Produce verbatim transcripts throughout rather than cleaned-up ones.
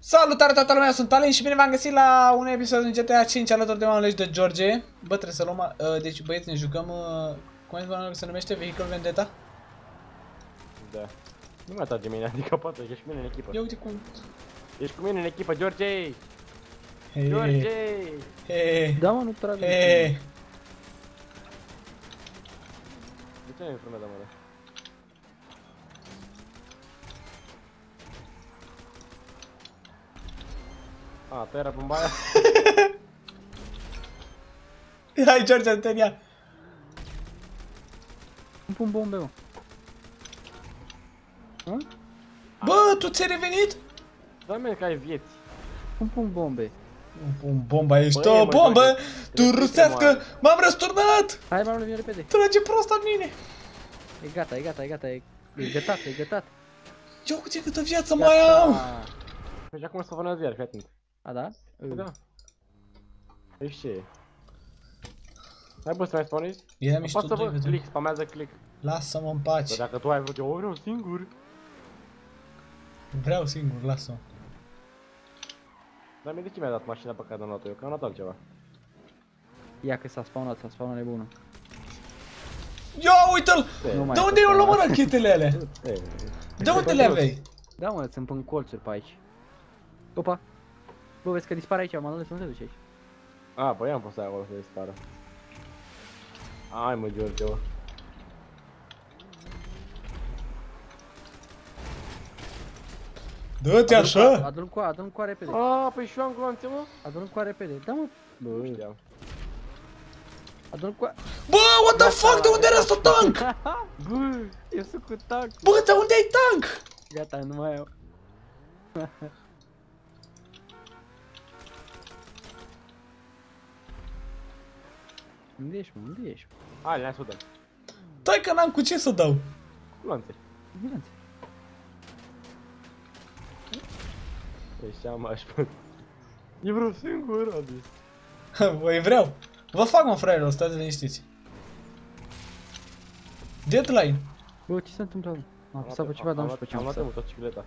Salutare toată lumea, sunt Alin și bine v-am găsit la un episod din G T A cinci alături de oameni de George. Bă, trebuie să luăm, uh, deci băieți ne jucăm, uh, cum se numește, Vehicle Vendetta? Da. Nu mai trage mine, adică poate, ești cu mine în echipă. Ia uite cum... Ești cu mine în echipă, George! Hey, George! hey, Da, mă, nu trage. hey. De ce nu e frumea, mă? A, tu era bomba aia? Hai, George, Antonia! Îmi pun bombe, mă. Hă? Bă, tu ți-ai revenit? Da, mie că ai vieți. Îmi pun bombe. Bum, bomba, ești Băi, o mă, bombă! George, Tu respecte, rusească! mă. M-am răsturnat! Hai, mă, vin repede. Trage prost la mine! E gata, e gata, e gata, e, e gătat, e gătat. Eu uite câtă viață mai am! Deci acum să vă iar, fii atent. A, da? Da. Ești ce e? Hai bă să mai spuneți? Ia mișto Apasă doi, bă, vedem. click, spamează click. Lasă-mă în Bă, pace. dacă tu ai vrut, eu vreau singur. Vreau singur, lasă-mă. Dar mie de ce mi-a dat mașina pe care am luat-o eu? Că am luat altceva. Ia că s-a spawnat, s-a spawnat nebunul. Ia uite-l! Nu mai De e unde eu pe luăm spawnat. rachetele alea? Ei, De unde le aveai? Da, mă, sunt în colțuri pe aici. Opa. Bă, vezi că dispare aici, Manole, să nu te duci aici. a, păi am pus aia acolo să dispară. Hai mă, George, mă. Dă-te așa! Adu-l cu, adu-l cu repede. A, păi și eu am gloanțe, mă? Adu-l cu repede. Da, mă. Nu Bă, știam. adu-l cu. Bă, what the fuck, de unde era ăsta tank? Bă, Eu sunt cu tank. Bă, de unde ai tank? Gata, nu mai au. Unde ești, mă? Unde ești? hai, le-ai sudăm. Stai că n-am cu ce să dau. Gloanțe. Bine-ți. Ești am aș pă. Eu vreau singur, a zis. Voi vreau. Vă fac, mă, fraierilor, stați liniștiți. Deadline. Bă, ce se întâmplă? Am apăsat pe ceva, dar nu știu pe ce am am luat apăsat. motocicleta.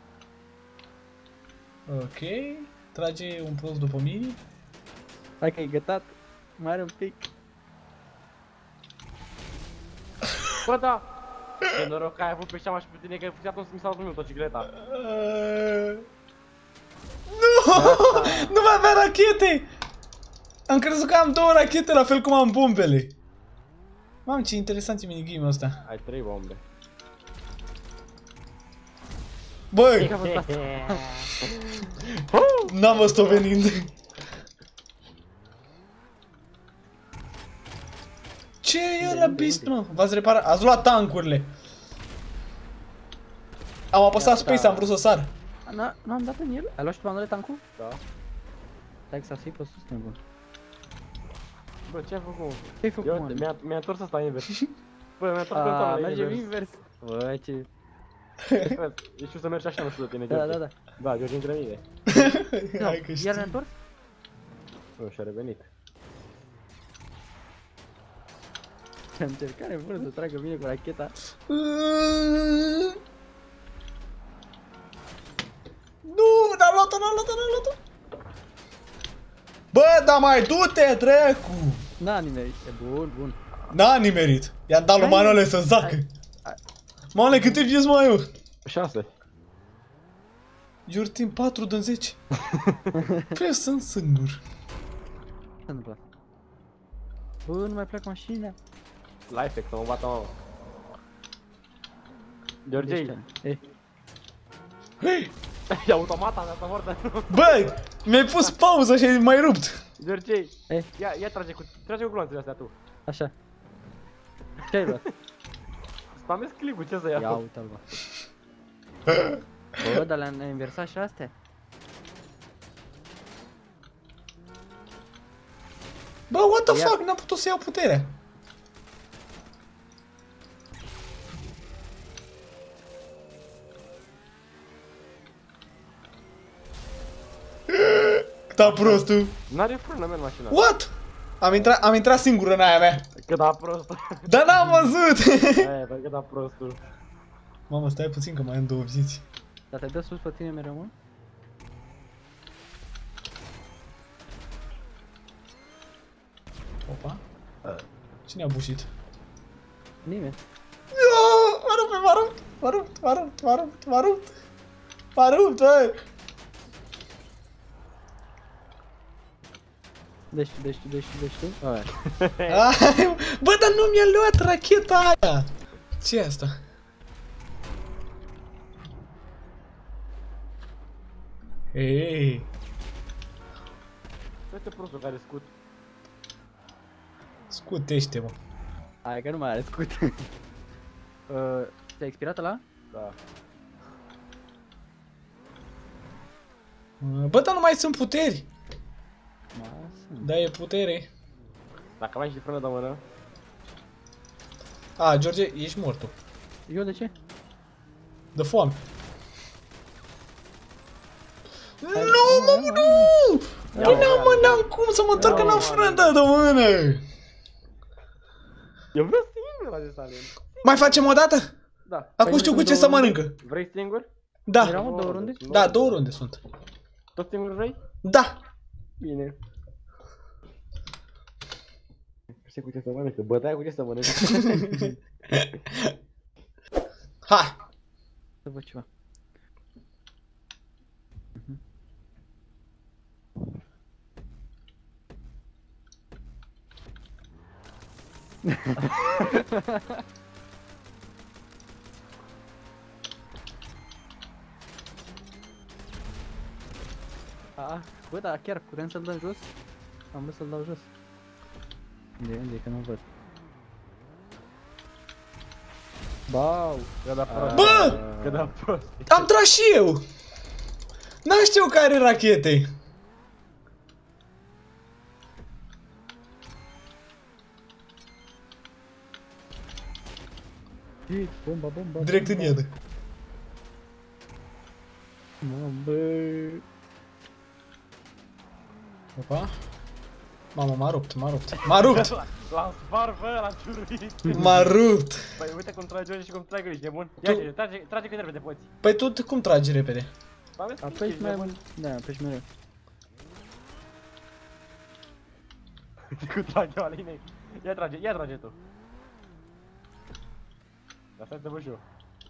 Ok. Trage un plus după mine. Hai că e gătat. Mai are un pic. Bă, da! Ce noroc că ai avut pe seama și pe tine că ai făcut atunci să mi s-a luat motocicleta. Uh... Nu! Nu mai avea rachete! Am crezut că am două rachete la fel cum am bombele. Mamă, ce interesant e minigame-ul ăsta. Ai trei bombe. Băi! A fost asta. N-am văzut-o venind. Ce e ăla beast, mă? V-ați reparat? Ați luat tankurile. Am apăsat space, am vrut să sar. Na, n-am dat în el? Ai luat și tu, Manole, tancul? Da. Stai că s-a fi pe sus, nebun. Bă, ce ai făcut? Ce-ai făcut, Ia mă? uite, mi-a mi-a întors asta invers. Bă, mi-a întors pe A, toamnă mergem invers. invers. Bă, ce... Ești tu să mergi așa, nu știu de tine, Da, George. da, da. Da, George între mine. Hai că Iar știi. ne-a întors? Nu, și-a revenit. Ce încercare bună să tragă bine cu racheta. Nu, n-am luat-o, n-am luat-o, n-am luat-o. Bă, dar mai du-te, dracu! N-a nimeni. E bun, bun. N-a nimerit. I-am dat lui Hai, Manole să zacă. hai, hai. Manole, câte vieți mai eu? șase. Your team patru din zece. Păi sunt singur. Ce s-a întâmplat? Bă, nu mai plec mașina. Life hack, să mă bată mama. George, E, e automata mea, asta moartă. Bă, mi-ai pus pauză și ai mai rupt. George, e, ia, ia trage cu, trage cu gloanțele astea tu. așa. Ce ai luat? Spamezi click-ul, ce să iau? Ia uite-l, bă. Bă, dar le-am inversat și astea. Bă, what the Ia. fuck, n-am putut să iau puterea. Da, prostul. N-are frână, men, mașina. What? Am intrat, am intrat singur în aia mea. Cât da prostul. Dar n-am văzut. Aia, bă, cât da prostul. Mamă, stai puțin că mai am două vieți. Dar te dă sus pe tine mereu, mă? Opa. Cine a bușit? Nimeni. M-a rupt, m-a rupt, m-a rupt, m-a rupt, m-a rupt, m-a rupt. M-a rupt, bă! Deci, deci, deci, deci, aia. Bă, dar nu mi-a luat racheta aia! Ce e asta? Hei! Uite prostul care scut. Scutește, mă. Aia că nu mai are scut. uh, Ți-a expirat ăla? Da. Bă, dar nu mai sunt puteri! Da, sunt. Da, e putere. Dacă mai și frână de mână. A, George, ești mort tu. Eu de ce? De foame. Nu, Hai, mă, hai, nu! Ia, Păi ia, n-am, mă, ia. n-am cum să mă întorc, că Ia, n-am ia, frână ia. de mână! Eu vreau singur acest alien. Mai facem o dată? Da. Acum Păi știu nu cu ce sunt să două mănâncă. Vrei singur? Da, Erau două runde? da, două runde sunt. Tot singur vrei? Da. Bine. Știi cu ce să mănâncă? Bătaia cu ce să mănâncă? Hai. Să văd ceva. Ah, bă, dar chiar putem să-l dăm jos? Am vrut să-l dau jos. Unde e? Unde e? Că nu văd. Bau! Că da prost. Bă! Că da prost. Am tras și eu. N-am știu care rachete. Hit, bomba, bomba, Direct în bomba. iadă. Mamă, bă. Opa. Mamă, m-a rupt, m-a rupt. M-a rupt. L-am spart, bă, l-am ciuruit. M-a rupt. Păi uite cum trage George și cum trage ești nebun. Ia Tu- ce, trage, trage cât repede poți. Păi tu cum tragi repede? Aveți cum Apeși ești mai nebun. mult. Da, apeși mereu. Uite cum trage o aline. Ia trage, ia trage tu. Dar stai să văd și eu.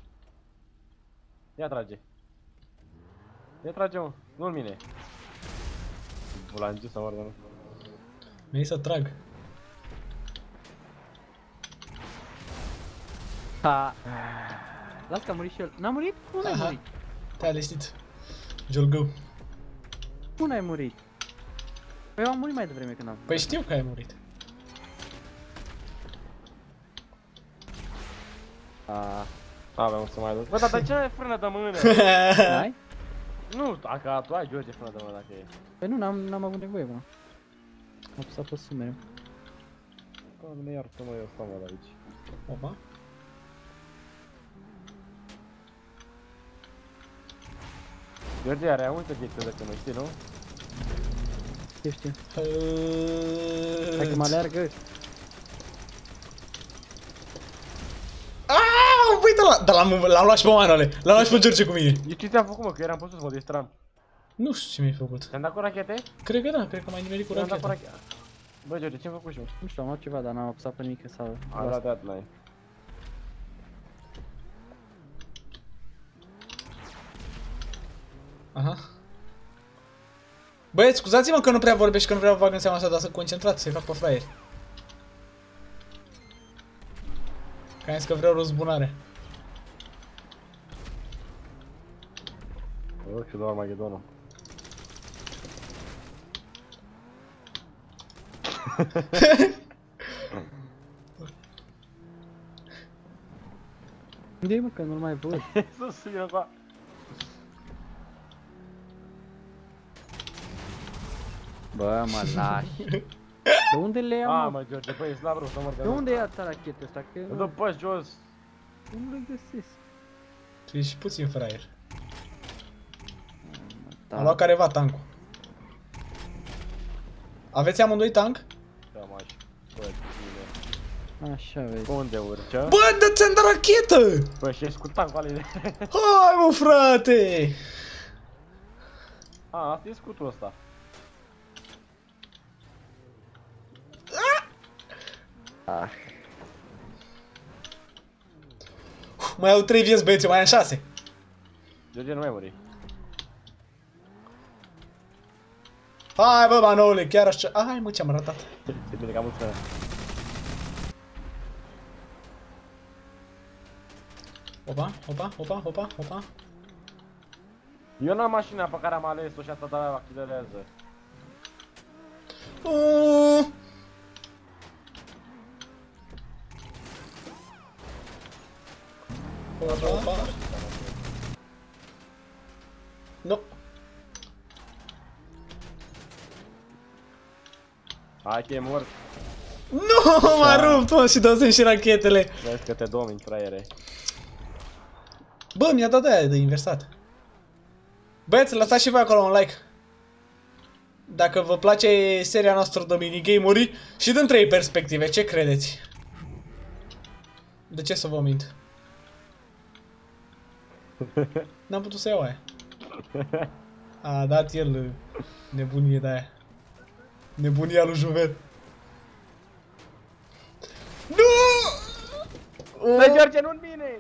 Ia trage. Ia trage mă, nu-l mine. Bulangiu sau mă rog. Mi-ai să trag. Ha! Las că a murit și el. N-a murit? Cum n-ai Aha. murit? Te-a liniștit. Jolgău. Cum n-ai murit? Păi eu am murit mai devreme când am. Păi știu că ai murit. A, Aveam să mai duc. Bă, dar de ce ai frână de mână? ai? Nu, dacă tu ai George frână de mână, dacă e. Păi nu, n-am, n-am avut nevoie, bă. Am apăsat pe sus mereu. Doamne, iartă-mă, eu stau mă de aici. Opa. George are multe obiecte de când, știi, nu? Știu, știu. Hai că mă aleargă. Aaaa, uite la... Dar l-am l-am luat și pe manole. L-am luat și pe George cu mine. Eu ce ți-am făcut, mă, că eram pe sus, mă distram. Nu știu ce mi-ai făcut. Te-am dat cu rachete? Cred că da, cred că m-ai nimerit cu Te-am dat cu racheta. rachete. Bă, George, ce-mi făcut și eu? Nu știu, am luat ceva, dar n-am apăsat pe nimic sau... Am dat dat n-ai. Aha. Băieți, scuzați-mă că nu prea vorbesc și că nu vreau să fac în seama asta, dar să concentrați, să-i fac pe fraieri. Că am zis că vreau răzbunare. Bă, și doar Armagedonul. Unde-i, mă, că nu-l mai văd? Sus, vină cu a... Bă, mă lași. De unde le iau, A, mă? mă, George, băi, ești la vreo să mor de De unde ia ta racheta asta? Că Îmi dă pe jos. nu le găsesc. Tu ești puțin fraier. Da. Am luat careva tancul. Aveți amândoi tank? Da, mă, și... Bă, bine. Așa, vezi. Unde urcă? Bă, dă ți-am dat rachetă! Bă, și ești cu tancul aline. Hai, mă, frate! A, asta e scutul ăsta. Ah. Mai au trei vieți băieți, mai am șase. George nu mai muri. Hai bă, Manoule, chiar așa... Ai mă, ce-am ratat. Se bine că am mulțumesc. Opa, opa, opa, opa, opa. Eu n-am mașina pe care am ales-o și asta de-aia accelerează. Uh. Opa, opa. Nu. Hai că e mort. Nu, m-a rupt, mă, și dau și rachetele. Vezi că te domini, fraiere. Bă, mi-a dat aia de inversat. Băieți, lăsați și voi acolo un like. Dacă vă place seria noastră de minigame-uri și din trei perspective, ce credeți? De ce să vă mint? N-am putut să iau aia. A dat el nebunie de aia. Nebunia lui Juven. Nu! Bă, George, nu-n mine!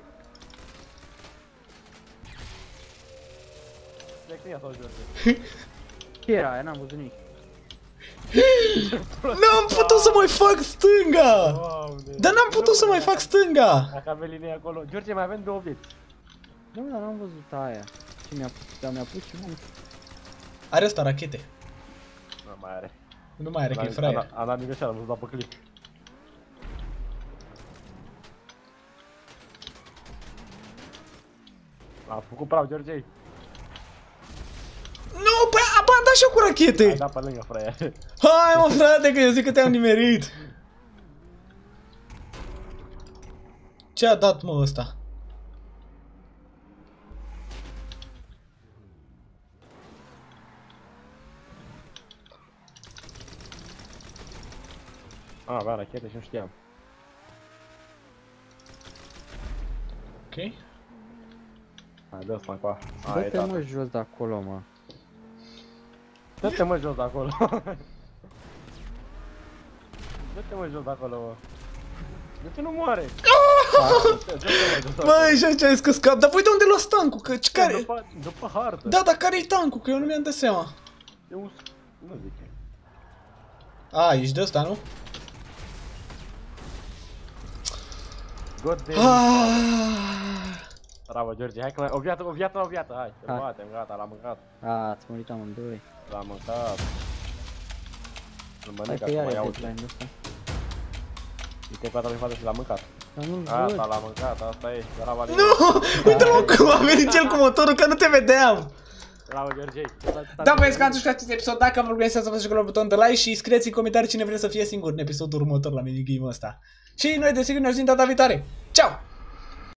Lecnia sau George? Ce era aia? N-am văzut nimic. N-am putut să mai fac stânga! Doamne. Dar n-am putut să mai fac stânga! Dacă avem linie acolo. George, mai avem două vieți. Nu, dar n-am văzut aia. Ce mi-a pus? Dar mi-a pus și mult. Are ăsta rachete. Nu mai are. Nu mai are, că e fraier. Am dat greșeală, am dat pe click. A făcut praf, George. Nu, păi a, bă, am dat și eu cu rachete! Ai dat pe lângă, fraier. Hai mă frate, că eu zic că te-am nimerit. Ce a dat mă ăsta? A, avea rachete și nu știam. Ok. Hai, dă-ți mai coa. Dă-te mă jos de acolo, mă. Dă-te mă jos de acolo. Dă-te mă jos de acolo, mă. De ce nu moare? Băi, și ce ai scos cap? Dar uite unde l-a tancul, că care... După, după hartă. Da, dar care-i tancul? Că eu nu mi-am dat seama. E un... Nu zic. A, ești de ăsta, nu? God damn. Ah. Bravo, George, hai că mai... O viață, o viață, o viață, hai. Te Hai. batem, gata, l-am mâncat. A, ați murit amândoi. L-am mâncat. Îl Hai mănânc că acum, iar e ia uite. deadline-ul ăsta. Uite cu asta prin față și l-am mâncat. Dar nu-l Asta văd. l-am mâncat, asta e. Bravo, Alin. Nu! Uite-mă cum a venit cel cu motorul, că nu te vedeam! Bravo, George. Da, băieți, că am jucat acest episod. Dacă vă plăcea să vă și butonul de like și scrieți în comentarii cine vrea să fie singur în episodul următor la minigame-ul ăsta. Și noi, desigur, ne auzim data viitoare. Ciao!